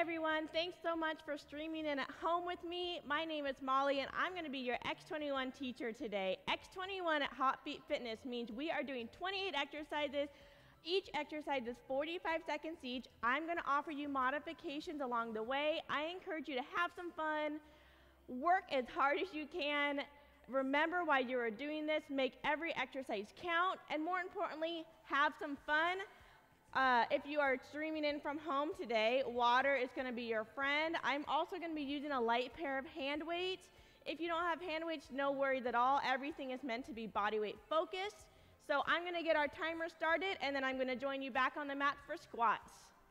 everyone, thanks so much for streaming in at home with me. My name is Molly and I'm going to be your X21 teacher today. X21 at Hot Beat Fitness means we are doing 28 exercises. Each exercise is 45 seconds each. I'm going to offer you modifications along the way. I encourage you to have some fun, work as hard as you can. Remember why you are doing this, make every exercise count, and more importantly, have some fun. If you are streaming in from home today, water is going to be your friend. I'm also going to be using a light pair of hand weights. If you don't have hand weights, no worries at all. Everything is meant to be body weight focused. So I'm going to get our timer started, and then I'm going to join you back on the mat for squats.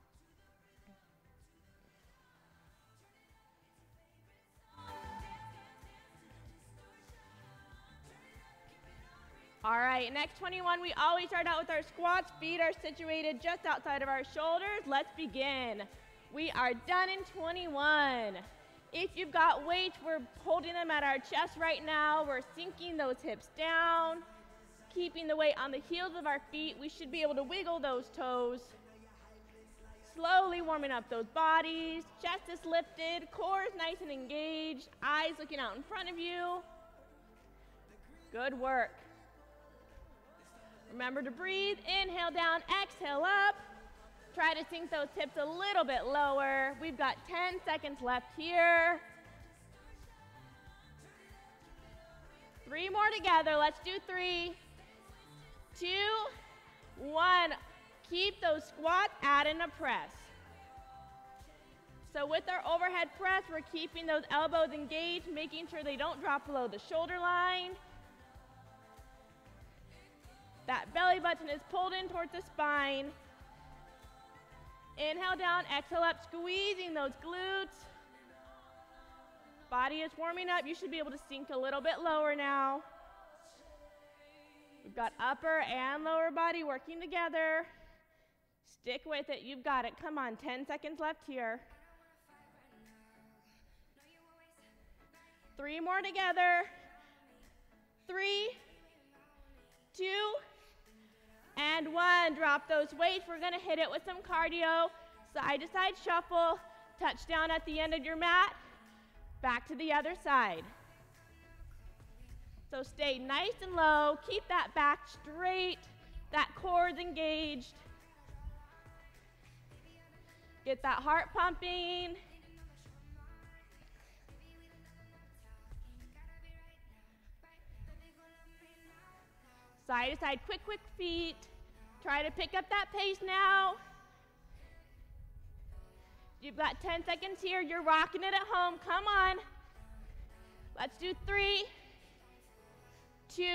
All right, in X21, we always start out with our squats. Feet are situated just outside of our shoulders. Let's begin. We are done in 21. If you've got weights, we're holding them at our chest right now. We're sinking those hips down, keeping the weight on the heels of our feet. We should be able to wiggle those toes. Slowly warming up those bodies. Chest is lifted, core is nice and engaged, eyes looking out in front of you. Good work. Remember to breathe, inhale down, exhale up. Try to sink those hips a little bit lower. We've got 10 seconds left here. 3 more together, let's do 3, 2, 1. Keep those squats, add in a press. So with our overhead press, we're keeping those elbows engaged, making sure they don't drop below the shoulder line. That belly button is pulled in towards the spine. Inhale down, exhale up, squeezing those glutes. Body is warming up. You should be able to sink a little bit lower now. We've got upper and lower body working together. Stick with it. You've got it. Come on, 10 seconds left here. 3 more together. 3, 2, and 1. Drop those weights. We're going to hit it with some cardio. Side to side shuffle. Touch down at the end of your mat. Back to the other side. So stay nice and low. Keep that back straight. That core is engaged. Get that heart pumping. Side to side, quick feet. Try to pick up that pace now. You've got 10 seconds here. You're rocking it at home. Come on. Let's do 3, 2,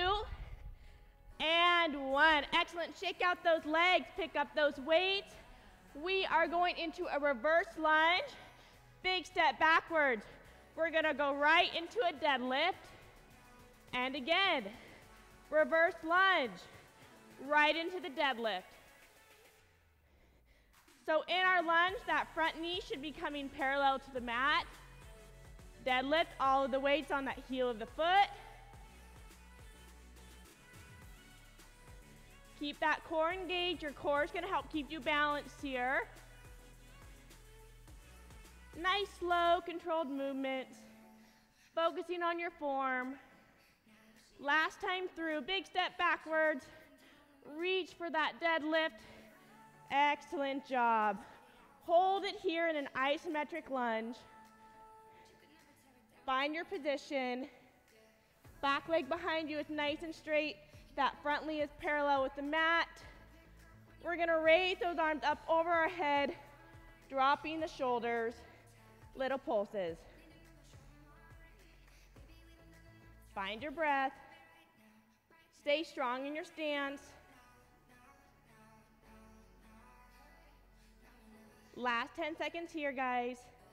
and 1. Excellent. Shake out those legs. Pick up those weights. We are going into a reverse lunge. Big step backwards. We're going to go right into a deadlift. And again. Reverse lunge, right into the deadlift. So in our lunge, that front knee should be coming parallel to the mat. Deadlift, all of the weights on that heel of the foot. Keep that core engaged. Your core is going to help keep you balanced here. Nice, slow, controlled movements. Focusing on your form. Last time through, big step backwards. Reach for that deadlift. Excellent job. Hold it here in an isometric lunge. Find your position. Back leg behind you is nice and straight. That front knee is parallel with the mat. We're going to raise those arms up over our head, dropping the shoulders. Little pulses. Find your breath. Stay strong in your stance. Last 10 seconds here, guys.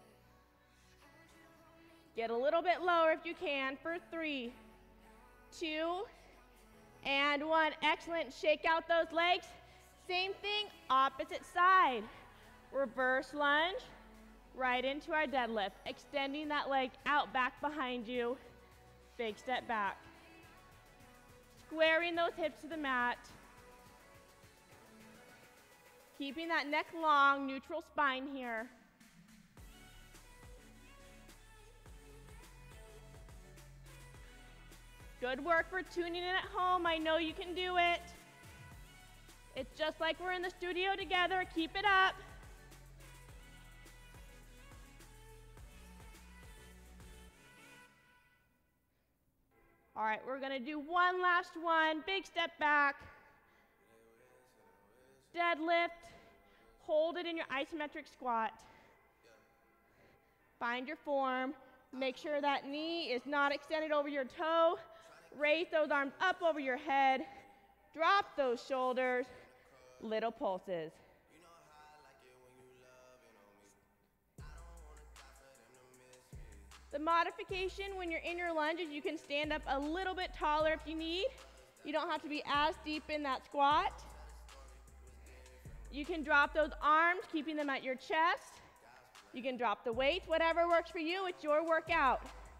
Get a little bit lower if you can for 3, 2, and 1. Excellent. Shake out those legs. Same thing, opposite side. Reverse lunge, right into our deadlift. Extending that leg out back behind you. Big step back. Squaring those hips to the mat. Keeping that neck long, neutral spine here. Good work for tuning in at home. I know you can do it. It's just like we're in the studio together. Keep it up. All right, we're gonna do one last one. Big step back. Deadlift. Hold it in your isometric squat. Find your form. Make sure that knee is not extended over your toe. Raise those arms up over your head. Drop those shoulders. Little pulses. The modification when you're in your lunge is you can stand up a little bit taller if you need. You don't have to be as deep in that squat. You can drop those arms, keeping them at your chest. You can drop the weights, whatever works for you. It's your workout.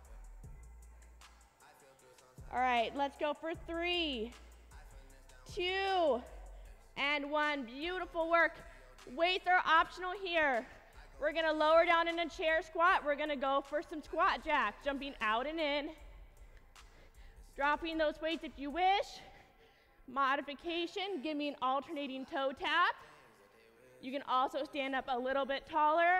All right, let's go for 3, 2, and 1. Beautiful work. Weights are optional here. We're gonna lower down in a chair squat. We're gonna go for some squat jacks, jumping out and in. Dropping those weights if you wish. Modification, give me an alternating toe tap. You can also stand up a little bit taller.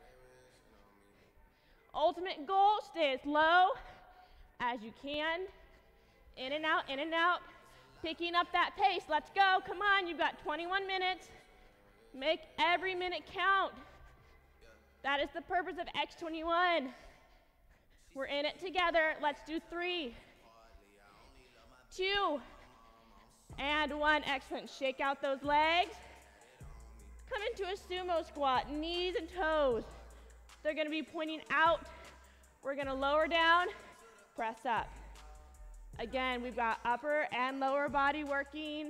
Ultimate goal, stay as low as you can. In and out, in and out. Picking up that pace, let's go, come on, you've got 21 minutes. Make every minute count. That is the purpose of X21. We're in it together. Let's do 3, 2, and 1. Excellent. Shake out those legs. Come into a sumo squat, knees and toes. They're gonna be pointing out. We're gonna lower down, press up. Again, we've got upper and lower body working.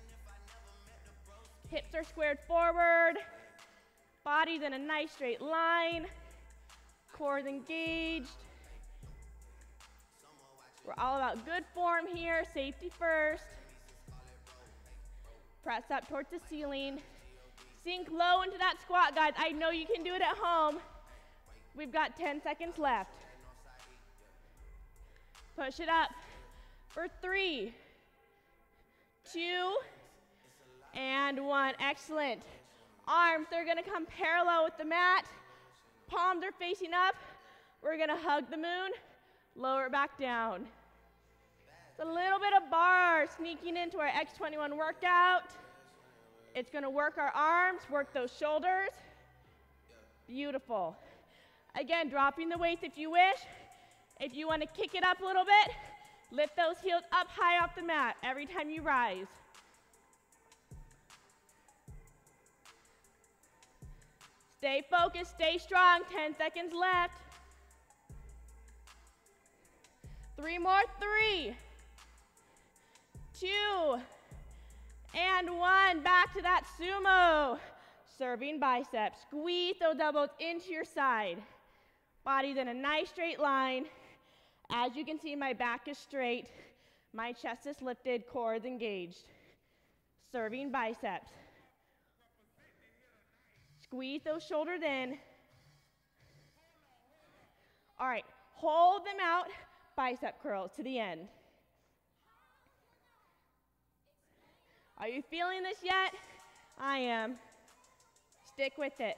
Hips are squared forward. Body's in a nice straight line. Core's engaged. We're all about good form here, safety first. Press up towards the ceiling. Sink low into that squat, guys. I know you can do it at home. We've got 10 seconds left. Push it up for 3, 2, and 1. Excellent. Arms, they're gonna come parallel with the mat. Palms are facing up. We're gonna hug the moon, lower it back down. It's a little bit of bar sneaking into our X21 workout. It's gonna work our arms, work those shoulders. Beautiful. Again, dropping the weights if you wish. If you wanna kick it up a little bit, lift those heels up high off the mat every time you rise. Stay focused, stay strong, 10 seconds left. 3 more, 3, 2, and 1. Back to that sumo. Serving biceps. Squeeze those elbows into your side. Body's in a nice straight line. As you can see, my back is straight. My chest is lifted, core is engaged. Serving biceps. Squeeze those shoulders in. All right, hold them out, bicep curls to the end. Are you feeling this yet? I am. Stick with it.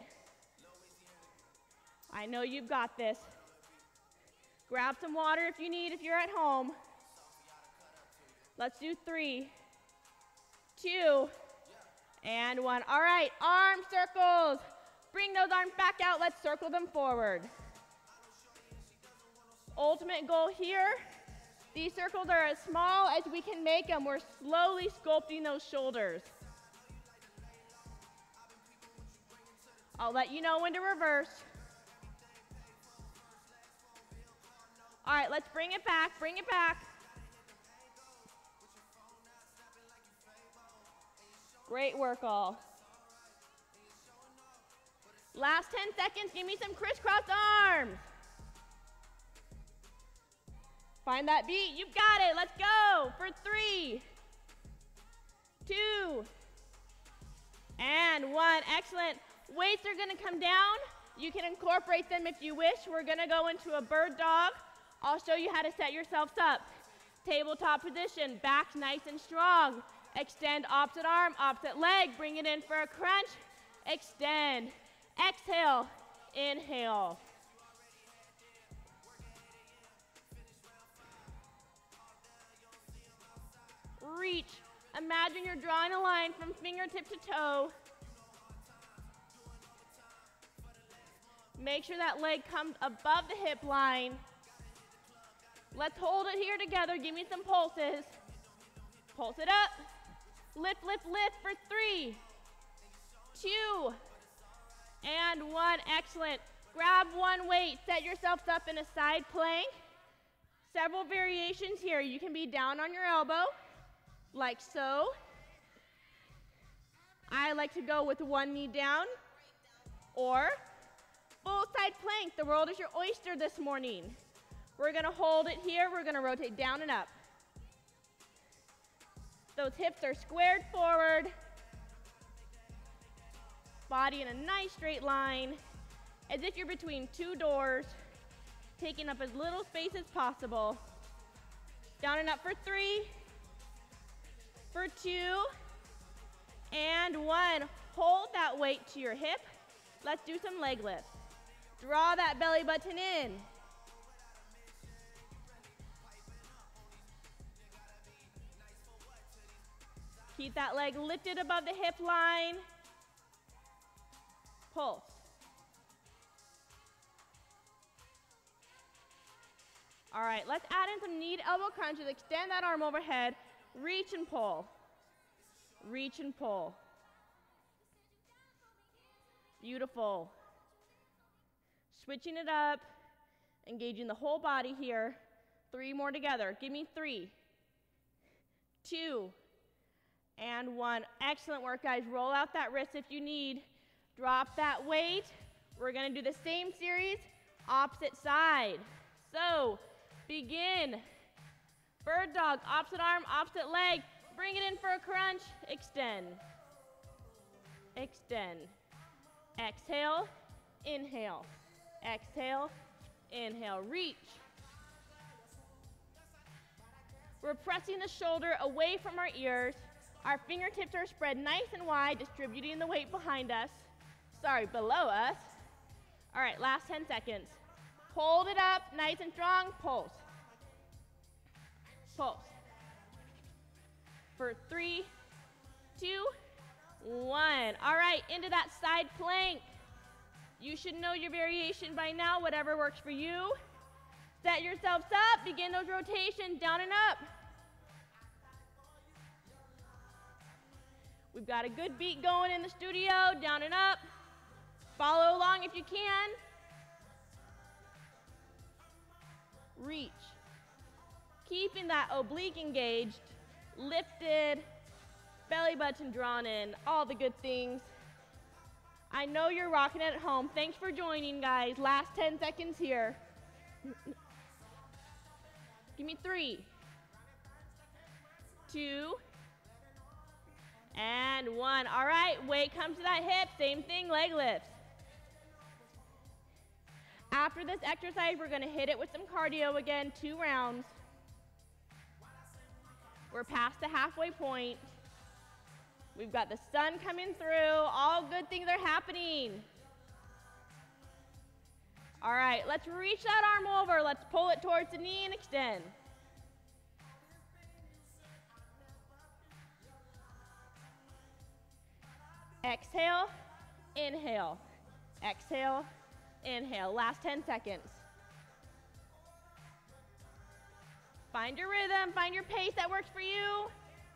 I know you've got this. Grab some water if you need, if you're at home. Let's do 3, 2, and 1. All right, arm circles. Bring those arms back out. Let's circle them forward. Ultimate goal here. These circles are as small as we can make them. We're slowly sculpting those shoulders. I'll let you know when to reverse. All right, let's bring it back, bring it back. Great work, all. Last 10 seconds, give me some crisscross arms. Find that beat, you've got it, let's go for 3, 2, and 1, excellent. Weights are gonna come down. You can incorporate them if you wish. We're gonna go into a bird dog. I'll show you how to set yourselves up. Tabletop position, back nice and strong. Extend opposite arm, opposite leg, bring it in for a crunch. Extend, exhale, inhale. Reach. Imagine you're drawing a line from fingertip to toe. Make sure that leg comes above the hip line. Let's hold it here together. Give me some pulses. Pulse it up. Lift, lift, lift for 3, 2, and 1. Excellent. Grab one weight. Set yourselves up in a side plank. Several variations here. You can be down on your elbow, like so. I like to go with one knee down, or full side plank. The world is your oyster this morning. We're gonna hold it here. We're gonna rotate down and up. Those hips are squared forward. Body in a nice straight line, as if you're between two doors, taking up as little space as possible. Down and up for 3, for 2, and 1. Hold that weight to your hip. Let's do some leg lifts. Draw that belly button in. Keep that leg lifted above the hip line. Pulse. All right, let's add in some knee to elbow crunches. Extend that arm overhead. Reach and pull. Reach and pull. Beautiful. Switching it up, engaging the whole body here. 3 more together. Give me 3, 2, and 1. Excellent work, guys. Roll out that wrist if you need. Drop that weight. We're gonna do the same series, opposite side. So, begin. Bird dog, opposite arm, opposite leg. Bring it in for a crunch. Extend. Extend. Exhale, inhale. Exhale, inhale. Reach. We're pressing the shoulder away from our ears. Our fingertips are spread nice and wide, distributing the weight behind us. Sorry, below us. All right, last 10 seconds. Hold it up, nice and strong. Pulse. Pulse. For 3, 2, 1. All right, into that side plank. You should know your variation by now, whatever works for you. Set yourselves up, begin those rotations, down and up. We've got a good beat going in the studio, down and up. Follow along if you can. Reach. Keeping that oblique engaged, lifted, belly button drawn in, all the good things. I know you're rocking it at home. Thanks for joining, guys. Last 10 seconds here. Give me 3, 2, and 1. All right, weight comes to that hip. Same thing, leg lifts. After this exercise, we're gonna hit it with some cardio again, 2 rounds. We're past the halfway point. We've got the sun coming through. All good things are happening. All right, let's reach that arm over. Let's pull it towards the knee and extend. Exhale, inhale. Exhale, inhale. Last 10 seconds. Find your rhythm, find your pace that works for you.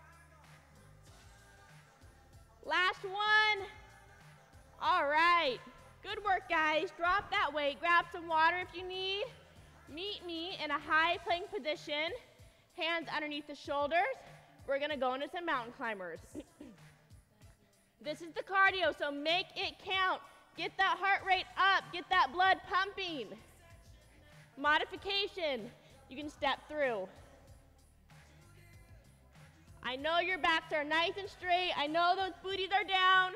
Last one. All right. Good work, guys. Drop that weight. Grab some water if you need. Meet me in a high plank position. Hands underneath the shoulders. We're going to go into some mountain climbers. This is the cardio, so make it count. Get that heart rate up. Get that blood pumping. Modification. You can step through. I know your backs are nice and straight. I know those booties are down.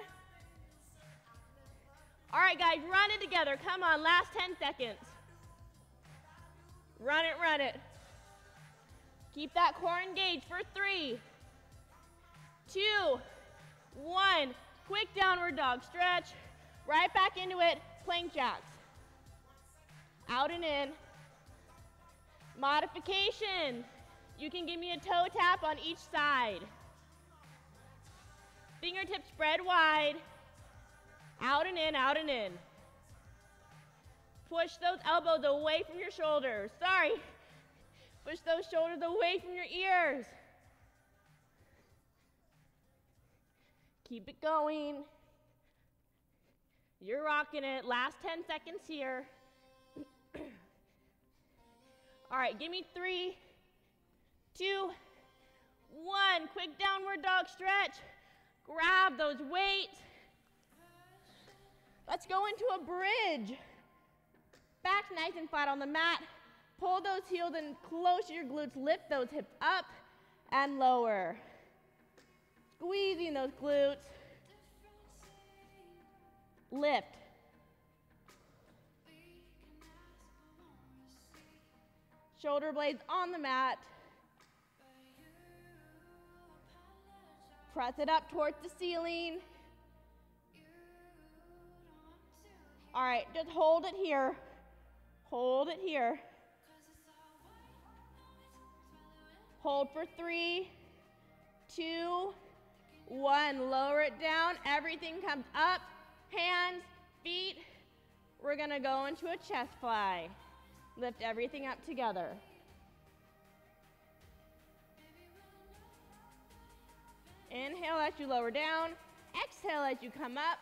All right, guys, run it together. Come on, last 10 seconds. Run it, run it. Keep that core engaged for 3, 2, 1. Quick downward dog stretch. Right back into it, plank jacks. Out and in. Modification. You can give me a toe tap on each side. Fingertips spread wide. Out and in, out and in. Push those elbows away from your shoulders. Sorry. Push those shoulders away from your ears. Keep it going. You're rocking it. Last 10 seconds here. All right, give me 3, 2, 1. Quick downward dog stretch. Grab those weights. Let's go into a bridge. Back nice and flat on the mat. Pull those heels in close to your glutes. Lift those hips up and lower. Squeezing those glutes. Lift. Shoulder blades on the mat. Press it up towards the ceiling. All right, just hold it here. Hold it here. Hold for 3, 2, 1. Lower it down. Everything comes up. Hands, feet. We're gonna go into a chest fly. Lift everything up together. Inhale as you lower down. Exhale as you come up.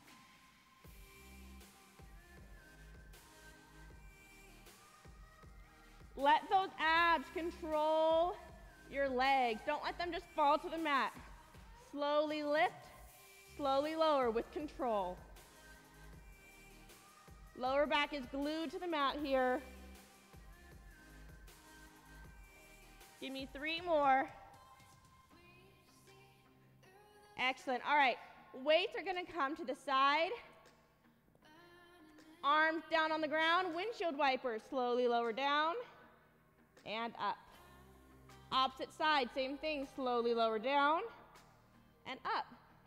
Let those abs control your legs. Don't let them just fall to the mat. Slowly lift, slowly lower with control. Lower back is glued to the mat here. Give me 3 more. Excellent. All right, weights are gonna come to the side. Arms down on the ground, windshield wipers, slowly lower down and up. Opposite side, same thing, slowly lower down and up.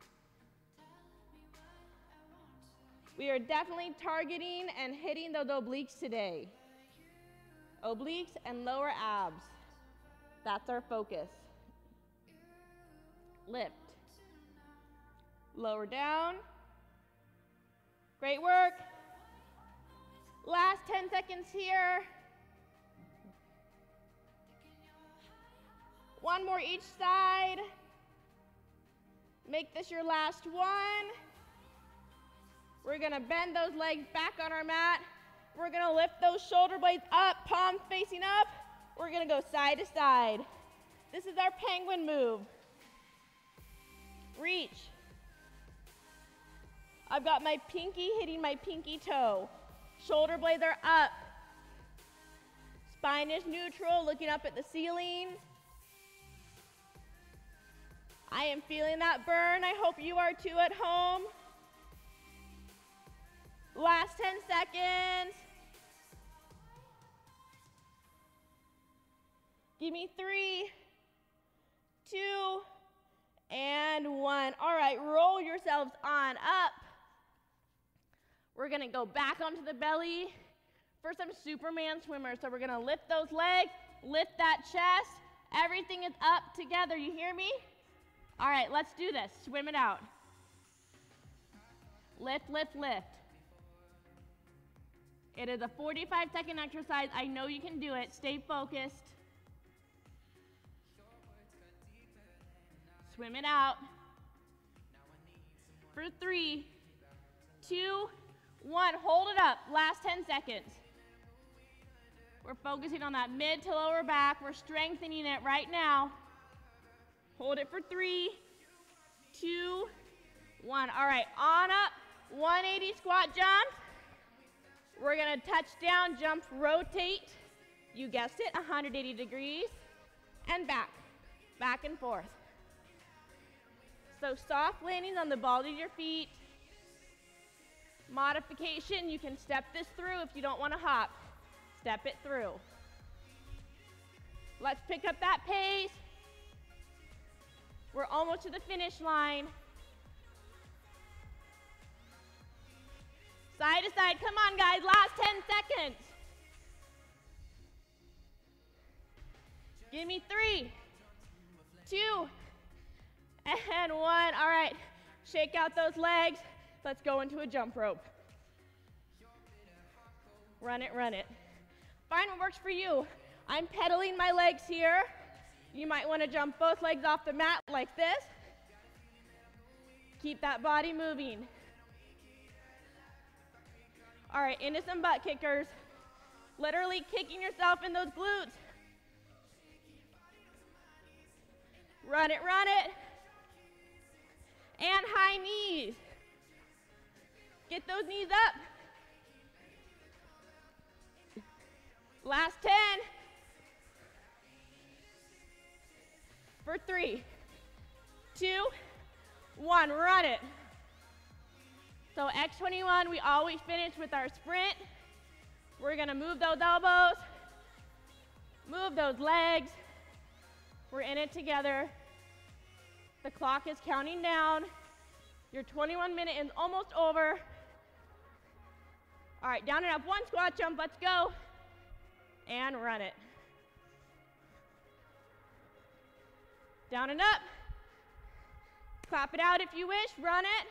We are definitely targeting and hitting those obliques today. Obliques and lower abs. That's our focus. Lift. Lower down. Great work. Last 10 seconds here. 1 more each side. Make this your last one. We're gonna bend those legs back on our mat. We're gonna lift those shoulder blades up, palms facing up. We're gonna go side to side. This is our penguin move. Reach. I've got my pinky hitting my pinky toe. Shoulder blades are up. Spine is neutral, looking up at the ceiling. I am feeling that burn. I hope you are too at home. Last 10 seconds. Give me 3, 2, and 1. All right, roll yourselves on up. We're gonna go back onto the belly for some Superman swimmers. So we're gonna lift those legs, lift that chest. Everything is up together, you hear me? All right, let's do this. Swim it out. Lift, lift, lift. It is a 45-second exercise. I know you can do it. Stay focused. Swim it out. For 3, 2, 1. Hold it up. Last 10 seconds. We're focusing on that mid to lower back. We're strengthening it right now. Hold it for 3, 2, 1. All right, on up. 180 squat jump. We're gonna touch down, jump, rotate. You guessed it, 180 degrees. And back, back and forth. So soft landings on the balls of your feet. Modification, you can step this through if you don't wanna hop. Step it through. Let's pick up that pace. We're almost to the finish line. Side to side, come on guys, last 10 seconds. Give me 3, 2, and 1. All right, shake out those legs. Let's go into a jump rope. Run it, run it. Find what works for you. I'm pedaling my legs here. You might want to jump both legs off the mat like this. Keep that body moving. All right, into some butt kickers. Literally kicking yourself in those glutes. Run it, run it. And high knees. Get those knees up. Last 10. For 3, 2, 1, run it. So X21, we always finish with our sprint. We're gonna move those elbows, move those legs. We're in it together. The clock is counting down. Your 21-minute is almost over. All right, down and up, 1 squat jump, let's go. And run it. Down and up. Clap it out if you wish, run it.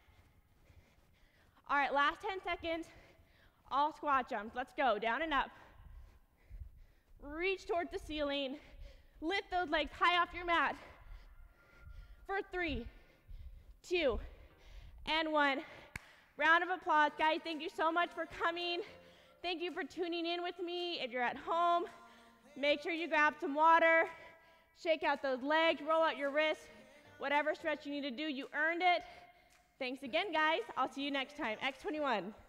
All right, last 10 seconds, all squat jumps. Let's go, down and up. Reach towards the ceiling. Lift those legs high off your mat. For 3, 2, and 1. Round of applause, guys. Thank you so much for coming. Thank you for tuning in with me. If you're at home, make sure you grab some water. Shake out those legs, roll out your wrists. Whatever stretch you need to do, you earned it. Thanks again, guys. I'll see you next time. X21.